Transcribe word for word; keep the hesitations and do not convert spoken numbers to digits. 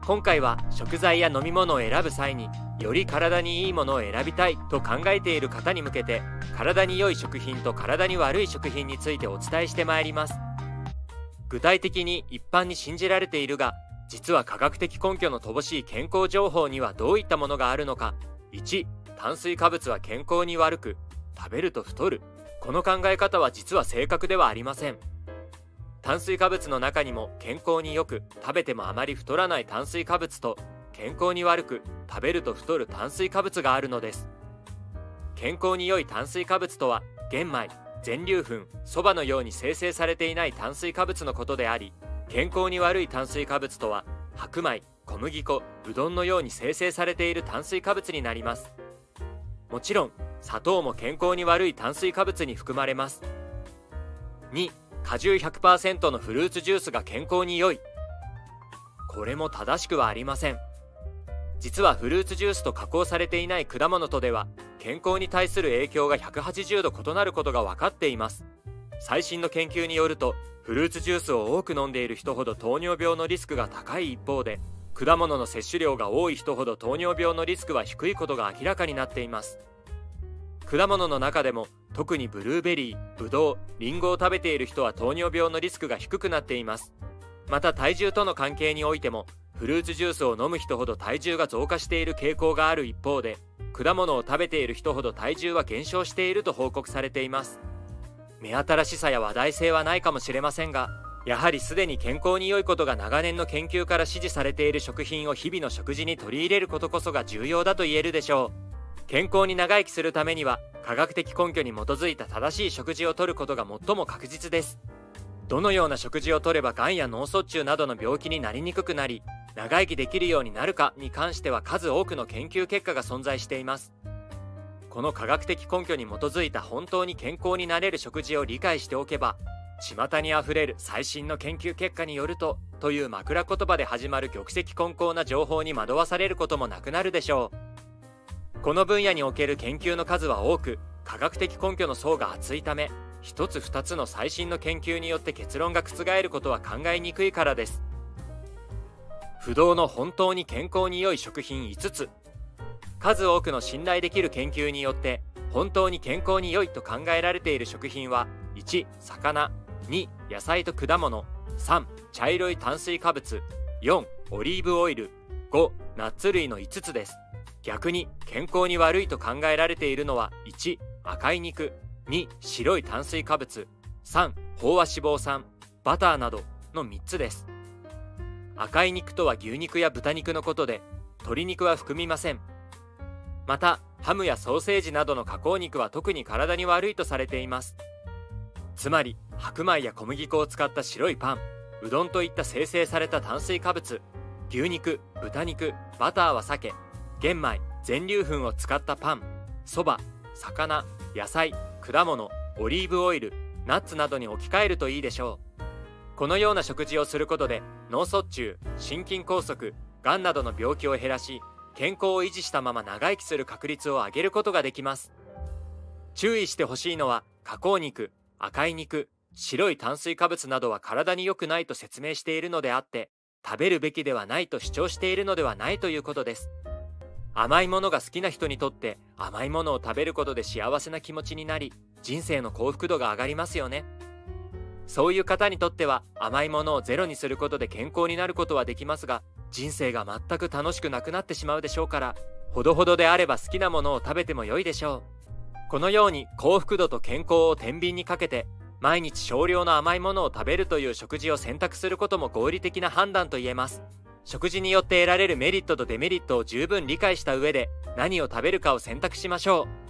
今回は食材や飲み物を選ぶ際により体にいいものを選びたいと考えている方に向けて、体に良い食品と体に悪い食品についてお伝えしてまいります。具体的に一般に信じられているが、実は科学的根拠の乏しい健康情報にはどういったものがあるのか。いち、炭水化物は健康に悪く、食べると太る。この考え方は実は正確ではありません。炭水化物の中にも健康に良く、食べてもあまり太らない炭水化物と、健康に悪く、食べると太る炭水化物があるのです。健康に良い炭水化物とは、玄米、全粒粉、そばのように精製されていない炭水化物のことであり、健康に悪い炭水化物とは、白米、小麦粉、うどんのように精製されている炭水化物になります。もちろん、砂糖も健康に悪い炭水化物に含まれます。に、果汁 ひゃくパーセント のフルーツジュースが健康に良い。これも正しくはありません。実はフルーツジュースと加工されていない果物とでは、健康に対する影響がひゃくはちじゅうど異なることが分かっています。最新の研究によると、フルーツジュースを多く飲んでいる人ほど糖尿病のリスクが高い一方で、果物の摂取量が多い人ほど糖尿病のリスクは低いことが明らかになっています。果物の中でも特にブルーベリー、ブドウ、リンゴを食べている人は糖尿病のリスクが低くなっています。また体重との関係においても、フルーツジュースを飲む人ほど体重が増加している傾向がある一方で、果物を食べている人ほど体重は減少していると報告されています。目新しさや話題性はないかもしれませんが、やはりすでに健康に良いことが長年の研究から支持されている食品を日々の食事に取り入れることこそが重要だと言えるでしょう。健康に長生きするためには、科学的根拠に基づいた正しい食事をとることが最も確実です。どのような食事をとればがんや脳卒中などの病気になりにくくなり、長生きできるようになるかに関しては数多くの研究結果が存在しています。この科学的根拠に基づいた本当に健康になれる食事を理解しておけば、巷にあふれる最新の研究結果によるとという枕言葉で始まる玉石混交な情報に惑わされることもなくなるでしょう。この分野における研究の数は多く、科学的根拠の層が厚いため、一つ二つの最新の研究によって結論が覆ることは考えにくいからです。不動の本当に健康に良い食品いつつ。数多くの信頼できる研究によって本当に健康に良いと考えられている食品は、いち、魚、に、野菜と果物、さん、茶色い炭水化物、よん、オリーブオイル、ご、ナッツ類のいつつです。逆に健康に悪いと考えられているのは、いち、赤い肉、に、白い炭水化物、さん、飽和脂肪酸、バターなどのみっつです。赤い肉とは牛肉や豚肉のことで、鶏肉は含みません。また、ハムやソーセージなどの加工肉は特に体に悪いとされています。つまり、白米や小麦粉を使った白いパン、うどんといった精製された炭水化物、牛肉、豚肉、バターは避け、玄米、全粒粉を使ったパン、そば、魚、野菜、果物、オリーブオイル、ナッツなどに置き換えるといいでしょう。このような食事をすることで、脳卒中、心筋梗塞、がんなどの病気を減らし、健康を維持したまま長生きする確率を上げることができます。注意してほしいのは、加工肉、赤い肉、白い炭水化物などは体に良くないと説明しているのであって、食べるべきではないと主張しているのではないということです。甘いものが好きな人にとって甘いものを食べることで幸せな気持ちになり、人生の幸福度が上がりますよね。そういう方にとっては甘いものをゼロにすることで健康になることはできますが、人生が全く楽しくなくなってしまうでしょうから、ほどほどであれば好きなものを食べても良いでしょう。このように幸福度と健康を天秤にかけて、毎日少量の甘いものを食べるという食事を選択することも合理的な判断と言えます。食事によって得られるメリットとデメリットを十分理解した上で、何を食べるかを選択しましょう。